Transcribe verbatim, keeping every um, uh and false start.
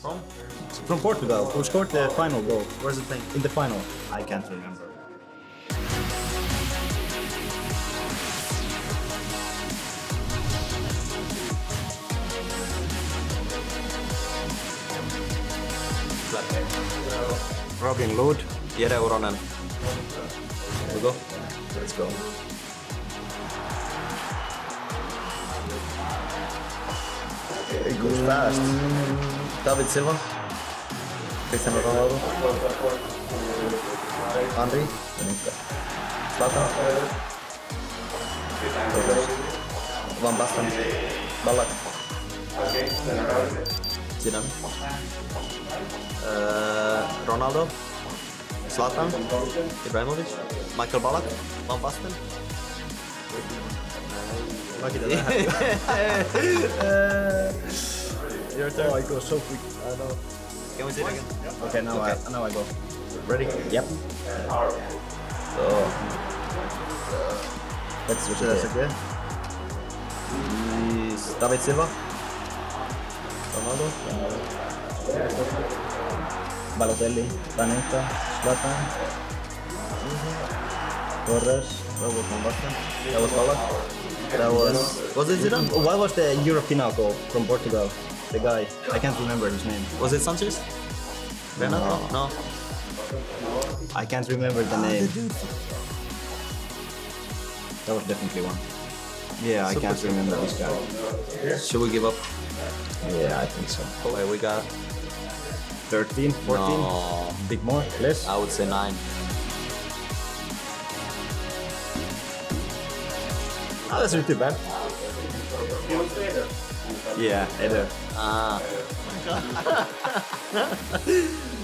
From? From Portugal. Who scored the final goal? Where's the thing? In the final. I can't remember. Robin Lod Jere Uronen. Here we go. Let's go. It goes fast. David Silva. Cristiano Ronaldo. Henry. Zlatan. Van Basten. Ballack. Zidane. Uh, Ronaldo. Zlatan. Ibrahimovic. Michael Ballack. Van Basten. Lucky that I have uh, Your turn. Oh, I go so quick. I know. Can we see it again? Okay, now Okay. I now I go. Ready? Yep. So let's switch it again. David Silva. Ronaldo. Balotelli. Planeta. Zlatan. Torres. That was Van Basten. That was Ballack. That was... Was it Zidane? What was the European goal from Portugal? The guy. I can't remember his name. Was it Sanchez? Renato? No. I can't remember the name. That was definitely one. Yeah, I Super can't super. remember this guy. Should we give up? Yeah, I think so. Okay, we got thirteen, fourteen? No. Big more? Less? I would say nine. Oh, that's not too bad. Yeah, Eder. Ah.